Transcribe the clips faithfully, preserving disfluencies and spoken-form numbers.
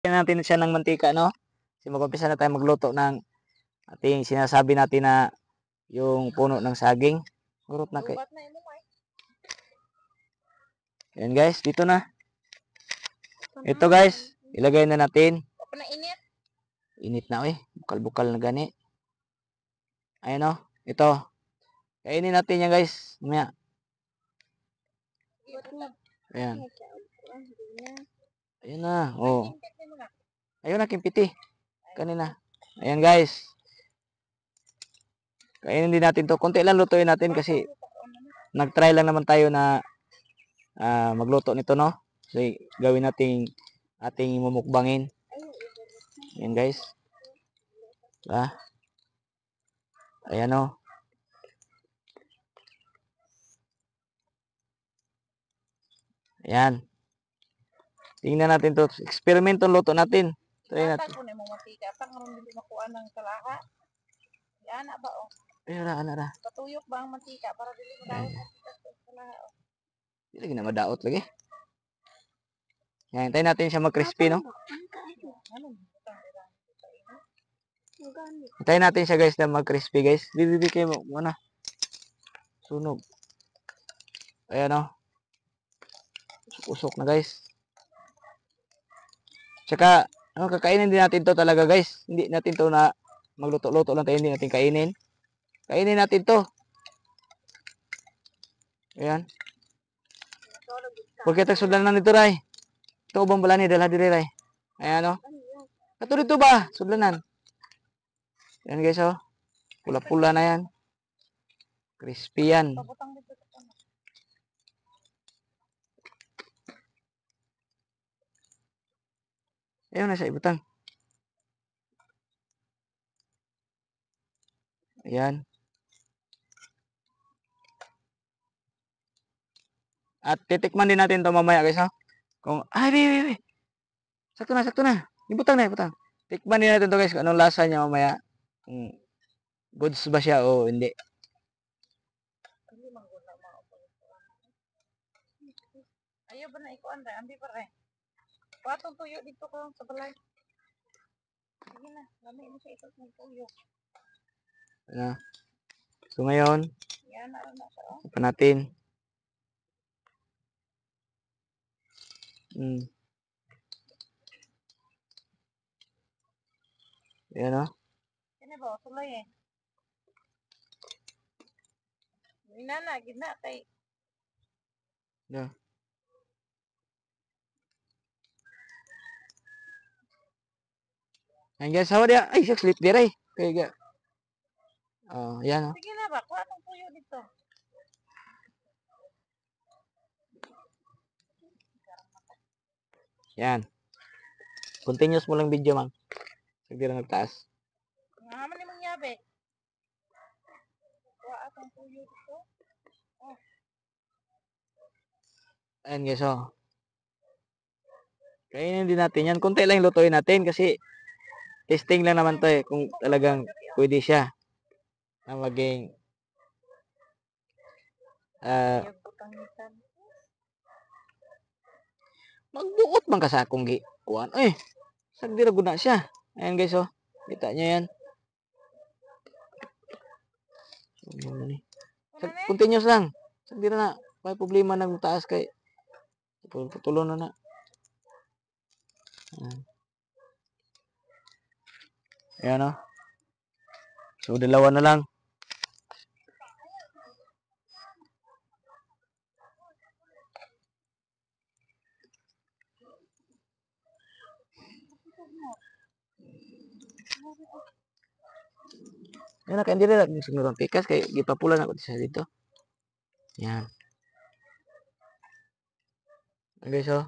natin siya ng mantika, no? Kasi mag-umpisa na tayo magluto ng ating sinasabi natin na yung puno ng saging. Urot na kay. Yan guys, dito na. Ito guys, ilagay na natin. Init. Init na eh. Bukal-bukal na gani. Ayun o. Ito. Kainin natin yan guys. Mamaya. Ayan. Ayan na. Oh. Ayun na, kimpiti. Kanina. Ayan guys. Kainin din natin to. Konti lang lutuin natin kasi nag-try lang naman tayo na uh, magluto nito, no? So, gawin nating ating mumukbangin. Ayan guys. Diba? Ayan o. Ayan. Tingnan natin to. Eksperimento luto natin. Try natin. Tatag ko na mo matika. Pangaroon din makuha ng kalaha. Yan na ba o? Ayan na, na, na. Patuyok ba ang mantika para dili mo daot mantika sa kalaha o? Hindi lagi na madaot lagi. Yan, hintayin natin siya mag-crispy, no? Hintayin natin siya guys na mag-crispy guys. Bibibi kayo mo. Muna. Sunog. Ayan o. Usok na guys. Tsaka, ano, kakainin din natin to talaga guys. Hindi natin to na magluto-luto lang tayo. Hindi natin kainin. Kainin natin to. Ayan. Porque tagsudan na nito ray. Ito ubang balani dala diri ray. Ayan o. Kato dito ba? Sudlanan. Ayan guys o. Pula-pula na yan. Crispy yan. Ayun na siya ibutang. Ayan. At titikman din natin to mamaya guys ha. Kung ay bi bi bi. Sakto na, sakto na. Ibutang na, ibutang. Tikman din natin to guys kung anong lasa niya mamaya. Kung goods ba siya o hindi. Ayaw ba na ikuan rin? Ambi pa rin. Patong tuyo dito ko sa balay. Sige na, lamig mo siya ito ng tuyo. Ano? So ngayon, yan na na siya. pa natin. Hmm. Ayan o. Kini ba? Tuloy eh. Ina na, gina kay. Yeah. Ayan guys, hawa dia. Ay, siya sleep dire. Kaya ga. Oh, ayan o. Sige na ba? Kuha ng tuyo dito. Yan. Continuous mo lang video, mang. Sige lang nagtaas. Ngaman ni mong yabe. Kuha atong tuyo dito. Oh. Ayan guys, oh. Kainin din natin yan. Kunti lang lutuin natin kasi testing lang naman to eh. Kung talagang pwede siya na maging uh, magbuot man ka sa akong gikuan. Eh, sagdi ra gud na siya. Ayan guys, oh. Kita nyo yan. Continuous lang. Sagdi ra na. May problema nang taas kay putulon na na. Ayan, oh. So, dalawa na lang. Yan na, kaya hindi rin natin sigurang pikas kaya gipapulan ako siya dito. Yan. Okay, so.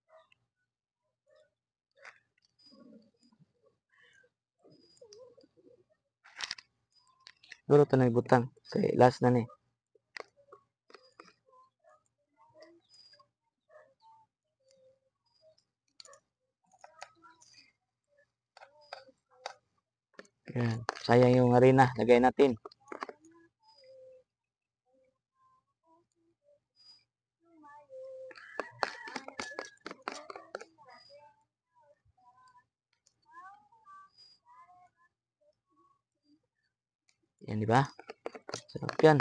Siguro ito na ibutang. Kasi last na ni. Yan. Sayang yung harina. Lagay natin. Yan, di ba? Sarap yan.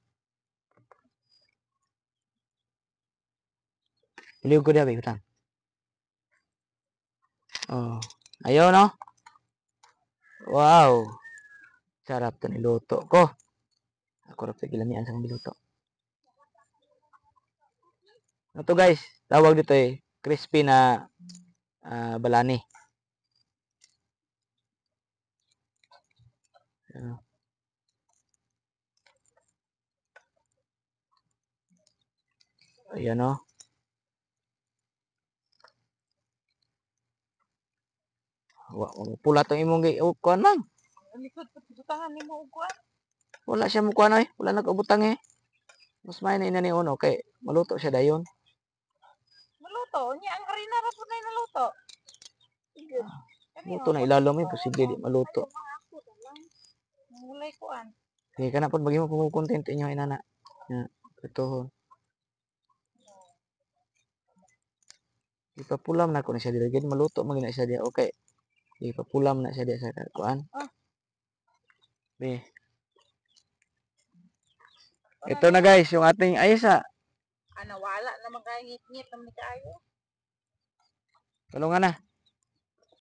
Iliw ko diya, babe. Utang. Oh. Ayaw, no? Wow. Sarap to niluto ko. Ako rap sa gilamian sa niluto. Ito guys, tawag dito eh, crispy na ah, balani. Uh, ayan o. Wa- Pula tong imong gi oh, kuan man. Ang likod pa tutangan ni mo uguan. Wala siya mo kuan ay, wala nag-ubutang eh. Mas may na ina ni uno kay maluto siya dayon. Maluto, nya ang harina ra pud na naluto. Luto na ilalom eh, posible di maluto. Mulay kuan. Kaya kana pod magimo kung content inyo inana. Ya, ito. Ipapulam na ko na siya dili gid maluto mo gina siya diya okay. Ipapulam na siya diya sa kuan. Ah. Be. Ito na guys, yung ating aysa. Ana wala naman kay ngit-ngit naman kaayo. Tulungan na.